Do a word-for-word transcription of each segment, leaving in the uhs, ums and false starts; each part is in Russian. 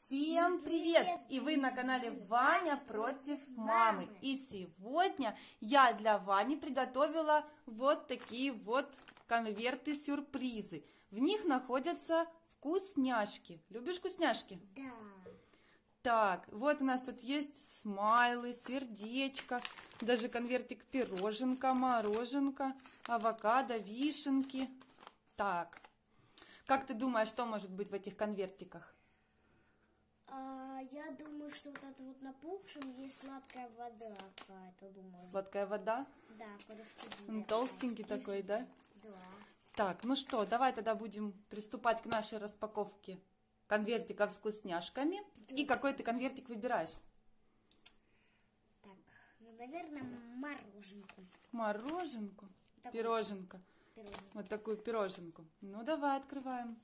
Всем привет! И вы на канале Ваня против мамы. И сегодня я для Вани приготовила вот такие вот конверты-сюрпризы. В них находятся вкусняшки. Любишь вкусняшки? Да. Так, вот у нас тут есть смайлы, сердечко, даже конвертик пироженка, мороженка, авокадо, вишенки. Так, как ты думаешь, что может быть в этих конвертиках? А, я думаю, что вот это вот напухшим есть сладкая вода какая-то, думаю. Сладкая вода? Да, коровки. Он толстенький такой, да? Да. Так, ну что, давай тогда будем приступать к нашей распаковке конвертиков с вкусняшками. Да. И какой ты конвертик выбираешь? Так, ну, наверное, мороженку. Мороженку? Такую. Пироженка. Пироженку. Вот такую пироженку. Ну, давай, открываем.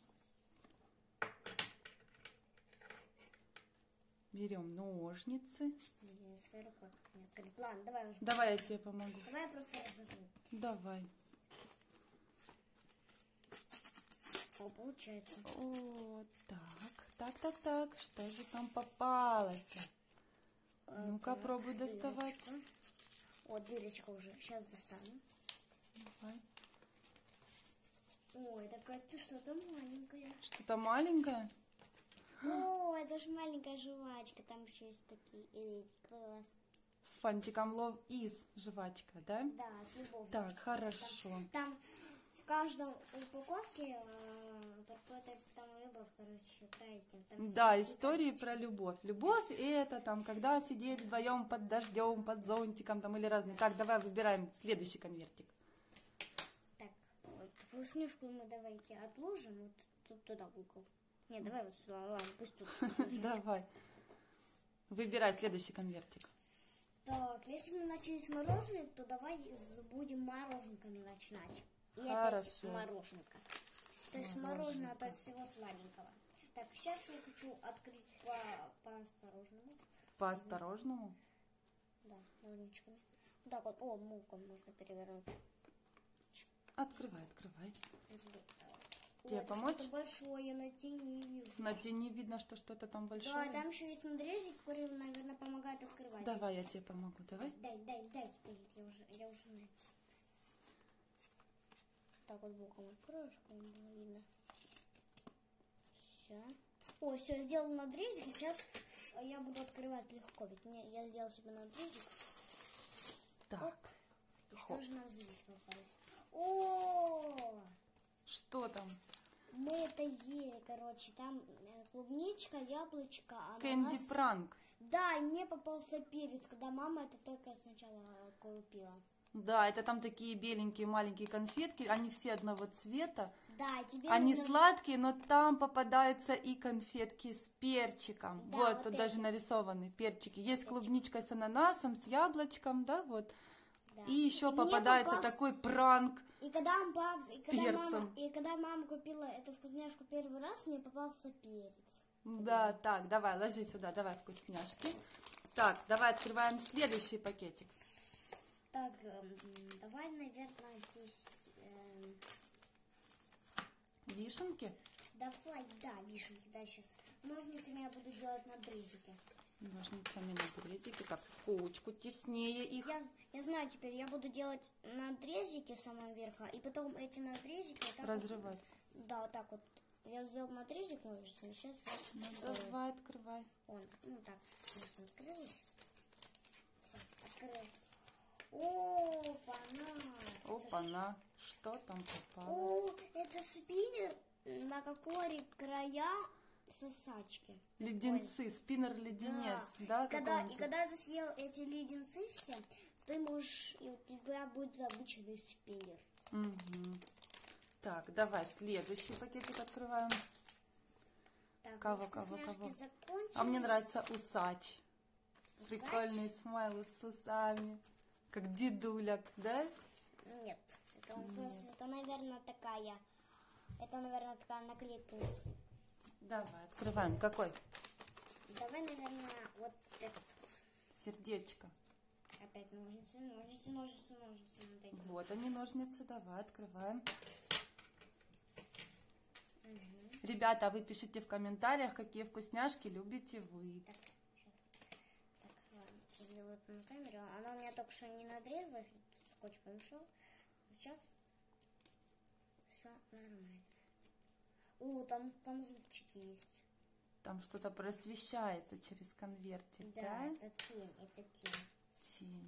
Берем ножницы. Я своей рукой не открыть. Ладно, давай уже. Давай я тебе помогу. Давай я просто разотру. Давай. О, получается. О, так, так, так, так. Что же там попалось? А, Ну-ка, так, пробуй доставать. дырочка. О, дырочка уже. Сейчас достану. Давай. Ой, такая-то что-то маленькое. Что-то маленькое? О, это же маленькая жвачка, там еще есть такие. Эй, класс. С фантиком Love Is жвачка, да? Да, с любовью. Так, хорошо. Там, там в каждом упаковке э, какой-то там любовь, короче, про эти. Там Да, все истории про любовь. Любовь это там, когда сидеть вдвоем под дождем, под зонтиком там или разные. Так, давай выбираем следующий конвертик. Так, вот вкусняшку мы давайте отложим, вот тут туда в угол. Не, давай вот сюда, ладно, пусть тут. Давай. Выбирай следующий конвертик. Так, если мы начали с мороженого, то давай будем мороженками начинать. И Хорошо. опять мороженка. То есть мороженое от всего сладенького. Так, сейчас я хочу открыть по, по-осторожному. По-осторожному? Да, ножничками. Так вот, о, муку можно перевернуть. Открывай, открывай. О, Тебе это помочь? что-то большое, на тени вижу. На тени видно, что что-то там большое. Да, там еще есть надрезик, который, наверное, помогает открывать. Давай, я тебе помогу, давай. Дай, дай, дай, дай, я уже, я уже знаю. Так вот боком открою, чтобы не было видно. Все. О, все, сделал надрезик, и сейчас я буду открывать легко, ведь мне, я сделал себе надрезик. Так. Оп. И что Хоп. же нам здесь попалось? О! Что там? Мы это ели, короче, там клубничка, яблочко, ананас. Кэнди Пранк. Да, и мне попался перец, когда мама это только сначала купила. Да, это там такие беленькие маленькие конфетки, они все одного цвета. Да, тебе они нужно... сладкие, но там попадаются и конфетки с перчиком. Да, вот, вот тут эти. даже нарисованы перчики. Есть Перчик. клубничка с ананасом, с яблочком, да, вот. Да. И еще и попадается попался... такой пранк. И когда, пап... и, когда мама... и когда мама купила эту вкусняшку первый раз, мне попался перец. Да, так, давай, ложи сюда, давай вкусняшки. Так, давай открываем следующий пакетик. Так, эм, давай, наверное, здесь... Эм... Вишенки? Давай, да, вишенки, да, сейчас. Ножницами я буду делать надрезики. Ножницами надрезики, так, в кучку, теснее их. Я, я знаю теперь, я буду делать надрезики с самого верха, и потом эти надрезики... Вот разрывать. Вот, да, вот так вот. Я сделал надрезик ножницами, сейчас... Ну, давай, открывай. Он, ну так, конечно, открылось. Все, открыл. Опа-на! Опа-на! Что там попало? О, это спиннер, на который края сосачки. Леденцы, спиннер-леденец, да? да и, когда, и когда ты съел эти леденцы все, ты можешь, и у тебя будет обычный спиннер. Угу. Так, давай следующий пакетик открываем. Так, кого, кого, кого? Закончились. А мне нравится усач. Усач? Прикольный смайл с усами. Как дедуляк, да? Нет, это, он просто, это, наверное, такая, это, наверное, такая наклейка усы. Давай, открываем. Какой? Давай, наверное, вот этот. Сердечко. Опять ножницы, ножницы, ножницы, ножницы. Вот они, ножницы. Давай, открываем. Угу. Ребята, вы пишите в комментариях, какие вкусняшки любите вы. Так, сейчас. Так, ладно, сделаю это на камеру. Она у меня только что не надрезалась, скотч помешал. Сейчас все нормально. О, там, там зубчики есть. Там что-то просвещается через конвертик, да? Да, это тень, это тень. Тень.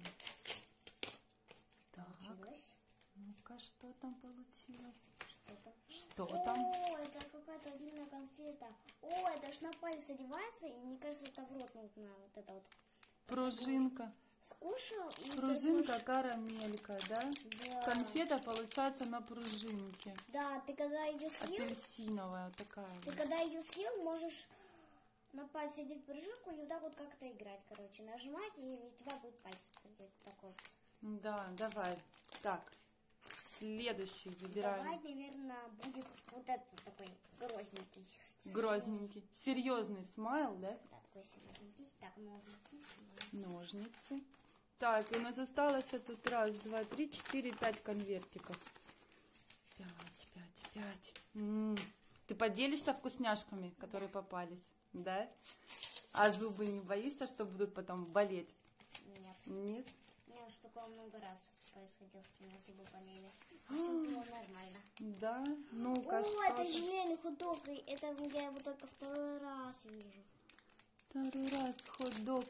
Так, Получилось. ну-ка, что там получилось? Что там? Что О, там? это какая-то длинная конфета. О, это ж на палец одевается, и мне кажется, это в рот нужно вот это вот. Пружинка. Скушал и... Пружинка, ты карамелька, да? Да. Конфета получается на пружинке. Да, ты когда ее съел, Апельсиновая такая. ты когда ее съел, можешь на пальце одеть пружинку и вот так вот как-то играть, короче. Нажимать, и у тебя будет пальцы такой. Да, давай. Так, следующий выбираем. Давай, наверное, будет вот этот такой грозненький. Грозненький. Серьезный смайл, да? Да, такой серьезненький. Так, ножницы. Ножницы. Так, у нас осталось тут раз, два, три, четыре, пять конвертиков. Пять, пять, пять. М-м. Ты поделишься вкусняшками, которые попались, да? А зубы не боишься, что будут потом болеть? Нет. Нет? У меня уже такое много раз происходило, что у меня зубы болели. Все было нормально. Да? Ну-ка, О, что это там? желейный хот-дог. и Это я его только второй раз вижу. Второй раз хот-дог.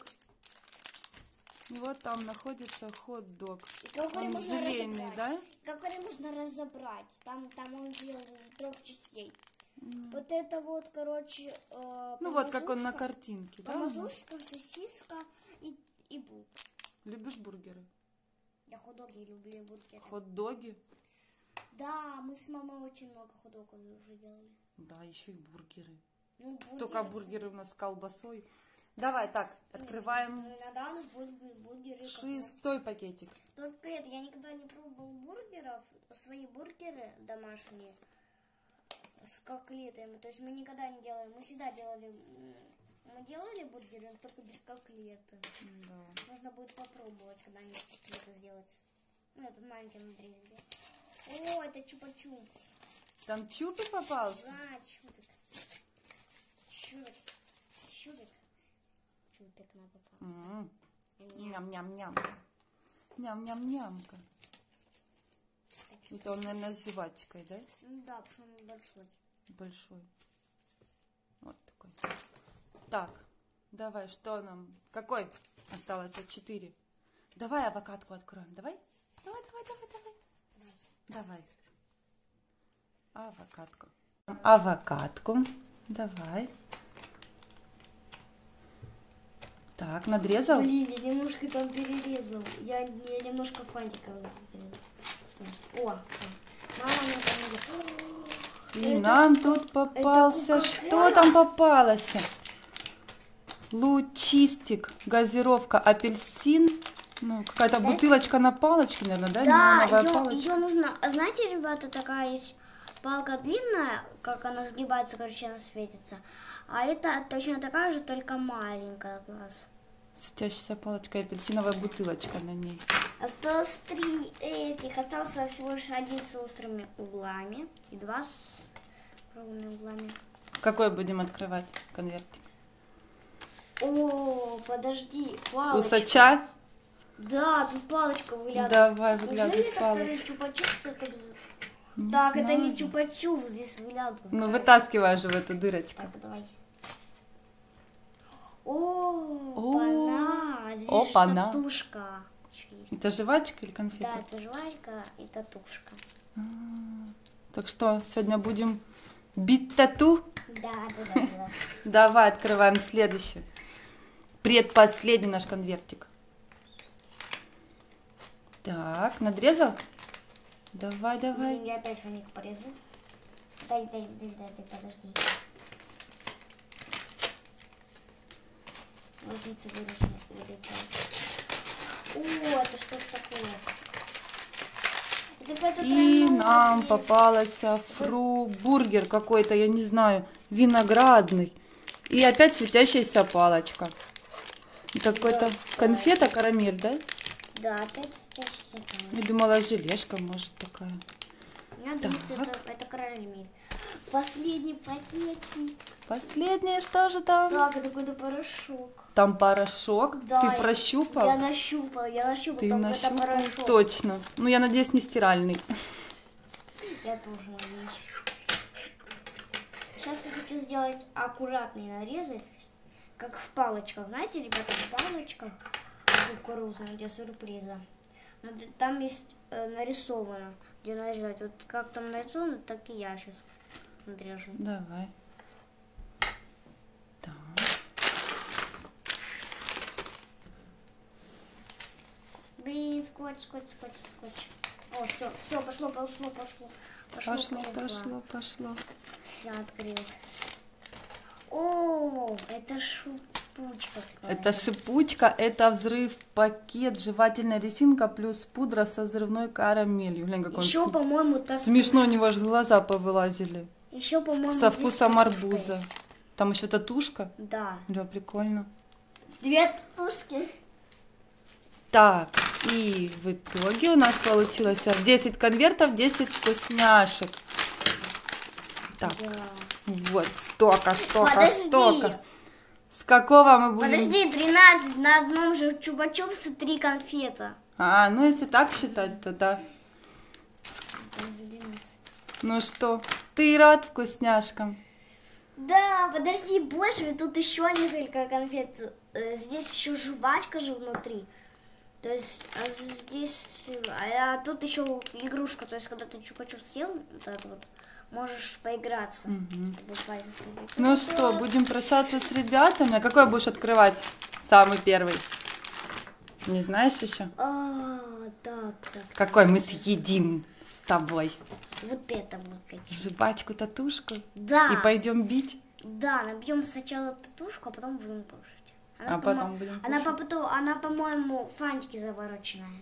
Вот там находится хот-дог. И который Он можно желейный, разобрать. да? Который можно разобрать. Там, там он сделан из трех частей. М. Вот это вот, короче, э, Ну вот как он на помазушка, картинке, да? помазушка, сосиска и, и булка. Любишь бургеры? Я хот-доги люблю, и бургеры. Хот-доги? Да, мы с мамой очень много хот-догов уже делали. Да, еще и бургеры. Ну, бургеры, Только бургеры у нас с колбасой. Давай, так, открываем Ну, иногда у нас бургеры, бургеры как шестой пакетик. Только это, я никогда не пробовал бургеров, свои бургеры домашние с котлетами. То есть мы никогда не делаем, мы всегда делали, м, мы делали бургеры, но только без котлеты. Да. Нужно будет попробовать когда-нибудь котлеты сделать. Ну, этот маленький надрезик. О, это чупа-чупс. Там чупик попался? Да, чупик. Чупик. Чупик. Чупик нам попался. М. Ням. Ням-ням-ням. Ням-ням-нямка. Это он, наверное, с жвачкой, да? Ну да, потому что он большой. Большой. Вот такой. Так, давай, что нам? Какой осталось? Четыре. Давай авокадку откроем. Давай? Давай, давай, давай, давай. Давай. Авокадку. Авокадку. Давай. Так, надрезал? Блин, я немножко там перерезал. Я, я немножко фантика О, мама мне там... И Это- нам тут попался. это Что там попалось? Лучистик, газировка, апельсин. Ну, какая-то Да? бутылочка на палочке, наверное, да? Да, Неоновая ее, палочка. нужно... а знаете, ребята, такая есть палка длинная, как она сгибается, короче, она светится. А это точно такая же, только маленькая у нас. Светящаяся палочка и апельсиновая бутылочка на ней. Осталось три этих. Остался всего лишь один с острыми углами и два с ровными углами. Какой будем открывать конверт? О, подожди, палочка. Усача? Да, тут палочка выглядывает. Давай, Неужели выглядывает это второй палочка. чупа-чупс, только без... Не Так, это знаю. не чупа-чупс, здесь выглядывает. Ну, вытаскивай же в эту дырочку. Так, давай. О, О, опана, здесь опана. же татушка. Еще есть. Это жвачка или Да, конфета? это жвачка и татушка. А, Так что, сегодня будем бить тату? Да, да, да, да. Давай открываем следующий. Предпоследний наш конвертик. Так, надрезал? Давай, давай. Блин, я опять в них порезал. Дай, дай, дай, дай, дай, подожди. Ножницы вырезали, вырезали. О, это что такое? Это какой-то И тройной нам хлеб. попался фру-бургер какой-то, я не знаю, виноградный. И опять светящаяся палочка. Это какой-то конфета, карамель, да? Да, опять светящийся камень. Я думала, желешка, может, такая. Я думаю, что это, это карамель. последний пакетик. Последнее, что же там? Так, это какой-то порошок. Там порошок. Да, Ты я- прощупал? Я нащупала, я нащупала, Ты там нащупал? это порошок. Точно. Ну, я надеюсь, не стиральный. Я тоже надеюсь. Сейчас я хочу сделать аккуратный нарезать, как в палочках. Знаете, ребята, в палочках кукурузных, где сюрпризы. Надо- Там есть э, нарисовано, где нарезать. Вот как там нарисовано, так и я сейчас надрежу. Давай. Так. Блин, скотч, скотч, скотч, скотч. О, все, все, пошло, пошло, пошло. Пошло, пошло, пошло. Все, открыл. О, это шипучка. Это шипучка, это взрыв пакет, жевательная резинка плюс пудра со взрывной карамелью. Глянь, какой он Еще, см- по-моему, так. смешно, у него аж глаза повылазили. Еще, по-моему, Со здесь вкусом татушка арбуза. есть. Там еще татушка. Да. Да, прикольно. Две татушки. Так, и в итоге у нас получилось десять конвертов, десять вкусняшек. Так, Да. вот, столько, столько, Подожди. столько. С какого мы будем... Подожди, тринадцать на одном же чупа-чупсе три конфета. А, ну если так считать, то да. двенадцать. Ну что, ты рад вкусняшкам? Да, подожди, больше, ведь тут еще несколько конфет. Э, Здесь еще жвачка же внутри. То есть, а здесь, а тут еще игрушка. То есть, когда ты чупа-чуп съел, вот это вот, можешь поиграться. Мгм. Чтобы пальцем ходить. Ну что, будем прощаться с ребятами. А какой будешь открывать самый первый? Не знаешь еще? А, так, так. Какой мы съедим с тобой? Вот это вот хотим. Жвачку, татушку? Да. И пойдем бить? Да, набьем сначала татушку, а потом будем кушать. А по-мо- потом будем Она, кушать? потом, она, по-моему, фантики завороченная.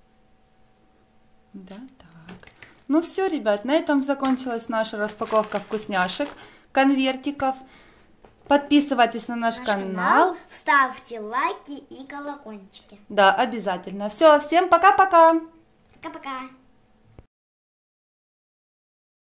Да, так. Ну все, ребят, на этом закончилась наша распаковка вкусняшек, конвертиков. Подписывайтесь на наш, Наш канал. Ставьте лайки и колокольчики. Да, обязательно. Все, всем пока-пока. Пока-пока.